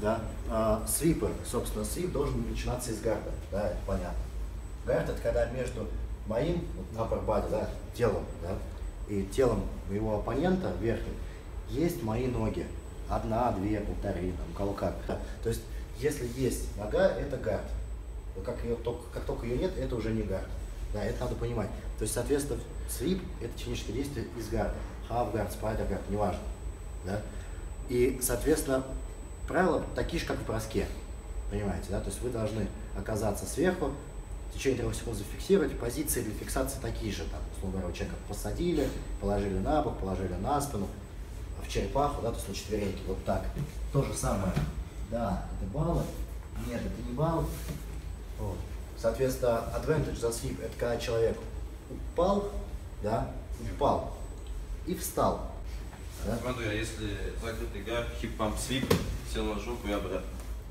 да, свипы, собственно, свип должен начинаться из гарда, да, это понятно. Гард — это когда между моим upper body, да, телом, да, и телом моего оппонента верхним есть мои ноги. Одна, две, полторы, там, у кого как. Да. То есть, если есть нога, это гард. Но как только ее нет, это уже не гард. Да, это надо понимать. То есть, соответственно, свип — это техническое действие из гарда. Half guard, spider guard, неважно. Да? И, соответственно, правила такие же, как в броске. Понимаете, да? То есть вы должны оказаться сверху, в течение 3 секунд зафиксировать. Позиции для фиксации такие же. Там, условно говоря, человека посадили, положили на бок, положили на спину, в черепаху, да, то есть на четвереньки, вот так. То же самое. Да, это баллы. Нет, это не балл. Вот. Соответственно, advantage за свип — это когда человек упал, да, упал и встал. Да? Смотри, а если закрытый гард, хип-памп свип, сел на жопу и обратно.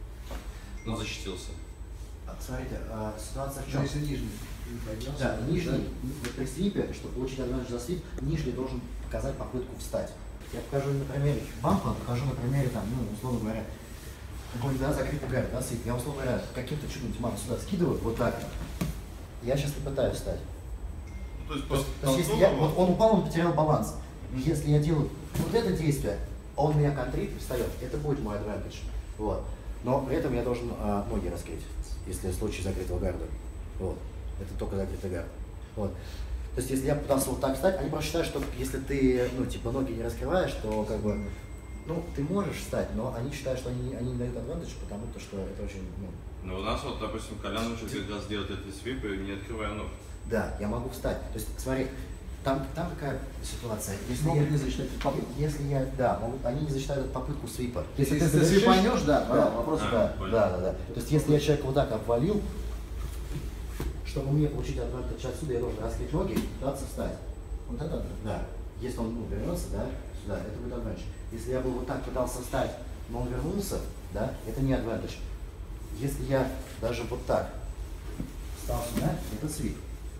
Ну, защитился. Смотрите, ситуация в чем? Если нижний. Да, нижний, при свипе, чтобы получить advantage за свип, нижний должен показать попытку встать. Я покажу на примере бампа, покажу на примере, там, ну, условно говоря, какой-нибудь, да, закрытый гард, да, свип. Я, условно говоря, каким-то чудом Тиману сюда скидываю, вот так. Я сейчас не пытаюсь встать. Ну, то есть, То есть если вот он упал, он потерял баланс. Если я делаю вот это действие, он меня контрит и встает, это будет мой advantage. Вот. Но при этом я должен ноги раскрыть, если в случае закрытого гарда. Вот. Это только закрытый гард. Вот. То есть если я пытался вот так встать, они просто считают, что если ты, ну, типа, ноги не раскрываешь, то как бы, ну, ты можешь встать, но они считают, что они не дают advantage, потому что это очень, ну... Ну, у нас вот, допустим, Колян учит как раз делать эти свипы, не открывая ног. Да, я могу встать. То есть, смотри, там какая ситуация? Если могут я, не засчитать попытку. Если я, да, они не засчитают эту попытку свипа. Если ты совершишь- свипанешь, да, да, вопрос, да, понял. да. То есть, если я человека вот так обвалил, чтобы мне получить advantage отсюда, я должен раскрыть ноги и пытаться встать. Вот это да. Да. Если он вернется, да, сюда, это будет advantage. Если я бы вот так пытался встать, но он вернулся, да, это не advantage. Если я даже вот так встал сюда, это свип.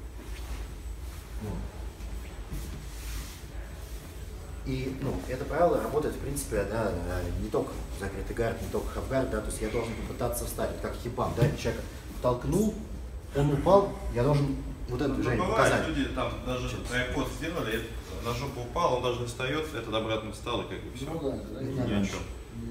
И, ну, это правило работает, в принципе, да, не только закрытый гард, не только хавгард, да, то есть я должен попытаться встать, как хипам, да, человек толкнул, он упал, я должен вот это движение показать. Люди там даже троекод сделали, на жопу упал, он даже не встает, этот обратно встал и как бы все. Ну да, да, Ни о чем.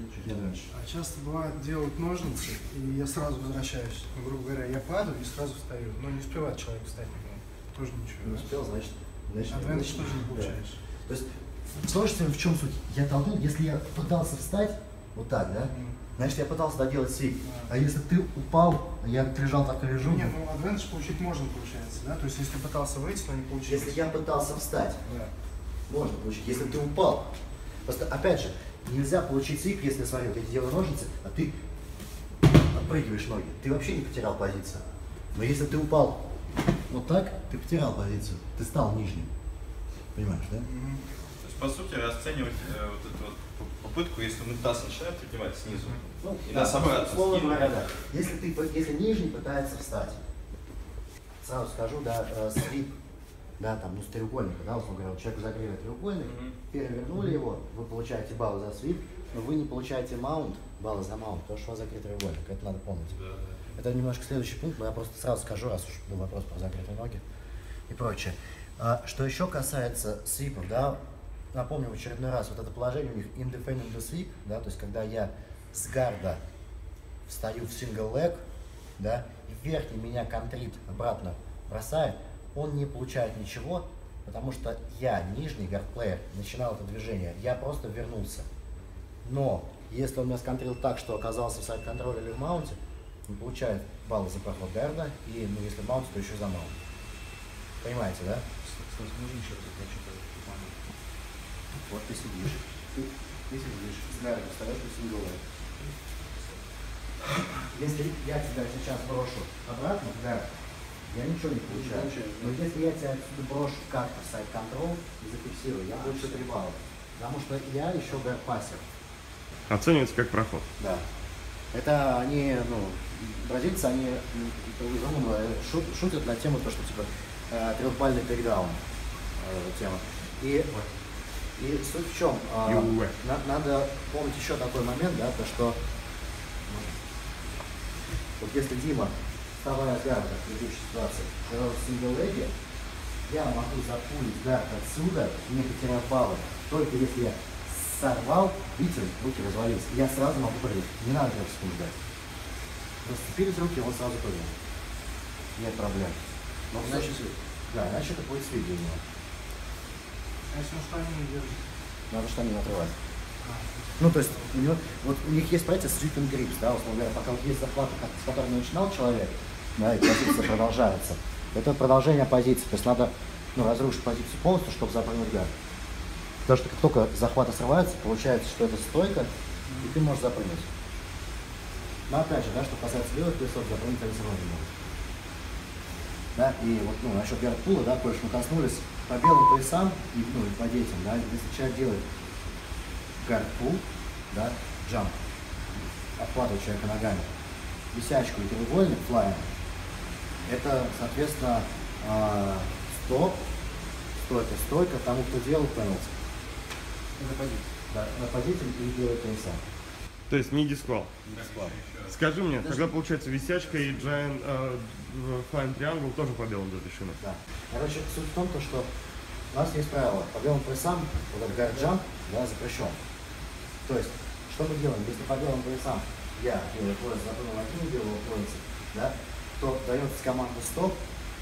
А часто бывает делают ножницы, и я сразу возвращаюсь. Ну, грубо говоря, я падаю и сразу встаю. Но не успевает человек встать. Тоже ничего. Не успел, значит Advantage тоже не получаешь. То есть сложность в чем суть? Я толкнул, если я пытался встать, вот так, да, значит я пытался доделать свип. А если ты упал, я лежал так и лежу. Нет, ну advantage получить можно, получается, да? То есть если пытался выйти, но не получилось. Если я пытался встать, Да. можно получить. Если ты упал. Просто, опять же, нельзя получить свип, если, смотри, вот я делаю ножницы, а ты отпрыгиваешь ноги. Ты вообще не потерял позицию. Но если ты упал вот так, ты потерял позицию. Ты стал нижним. Понимаешь, да? То есть, по сути, расценивать вот эту вот попытку, если мы таз начинаем поднимать снизу, Ну, и да, нас обратно условно скидывает. говоря, да. Если нижний пытается встать, сразу скажу, да, свип, да, там, ну, с треугольника, да, условно говоря, вот человек загрели треугольник, перевернули его, вы получаете баллы за свип, но вы не получаете маунт, баллы за маунт, потому что у вас закрыт треугольник, это надо помнить. Да, да. Это немножко следующий пункт, но я просто сразу скажу, раз уж был вопрос про закрытые ноги и прочее. Что еще касается свипов, да, напомню в очередной раз, вот это положение у них independent sweep, да, то есть когда я с гарда встаю в single leg, да, и верхний меня контрит обратно бросает, он не получает ничего, потому что я, нижний гардплеер, начинал это движение, я просто вернулся. Но если он меня сконтрил так, что оказался в сайд-контроле или в маунте, он получает баллы за проход гарда, и, ну, если маунт, то еще за маунт. Понимаете, да? Кстати, можно еще раз что-то понять. Вот ты сидишь, ты сидишь, с гарда встаешь в single leg. Если я тебя сейчас брошу обратно в гард, я ничего не получаю. Но если я тебя отсюда брошу как-то в сайд-контрол и зафиксирую, я получу 3 балла. Потому что я еще гард-пассер. Оценивается как проход. Да. Это они, ну, бразильцы, они шутят на тему, то, что типа трехбальный тейкдаун тема. И суть в чем? Надо помнить еще такой момент, да, то что Вот если Дима, вставая с гарда в предыдущей ситуации, делал сингл-леги, я могу запулить гард отсюда, не потеряв баллы, только если я сорвал, видите, руки развалились, я сразу могу прыгать, не надо 3 секунд ждать. Расцепились руки, он сразу прыгнул. Нет проблем. Но Иначе свит. Да, иначе это будет свит для него. А если он штаны не держит? Надо штаны отрывать. Ну, то есть, у них есть понятие sweep and grips, да, условно говоря, пока вот есть захват, с которым начинал человек, да, и позиция продолжается. Это продолжение позиции, то есть надо, разрушить позицию полностью, чтобы запрыгнуть гард. Потому что как только захваты срываются, получается, что это стойка, и ты можешь запрыгнуть. Но опять же, да, что касается белых поясов, запрыгнуть они все равно не могут. Да, и вот, насчет гард-пула, да, кое-что мы коснулись по белым поясам и по детям, да, если человек делает гард-пул, да, джамп, обхватывает человека ногами, висячку и треугольник, флайм, это, соответственно, стоп, стойка тому, кто делал пенальти. Да, нападитель и белые пояса. То есть не дисквал. Дисквал. Скажи мне, тогда получается висячка и Giant Flying Triangle тоже по белым разрешены? Да. Короче, суть в том, что у нас есть правило, по белым поясам, вот этот гард-джамп, да, запрещен. То есть, что мы делаем, если по белым поясам я белый пояс запрыгнул один белого пояса, да, то дается команда стоп,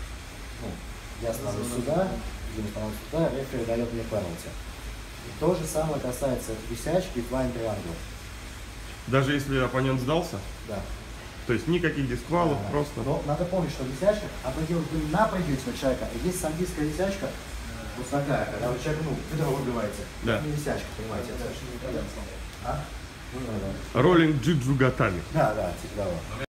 я становлюсь сюда, Дима становится сюда, рефери дает мне пенальти. И то же самое касается висячки и Flying Triangle. Даже если оппонент сдался? Да. То есть никаких дисквалов, Да. просто... Но надо помнить, что висячка, она делает на предельного человека, и есть сандийская висячка, вот такая, когда вы человек, бедро выбиваете. Да. Не висячка, понимаете? Я даже никогда не смотрел. А? Роллинг джиджу гатами. Да, типа того.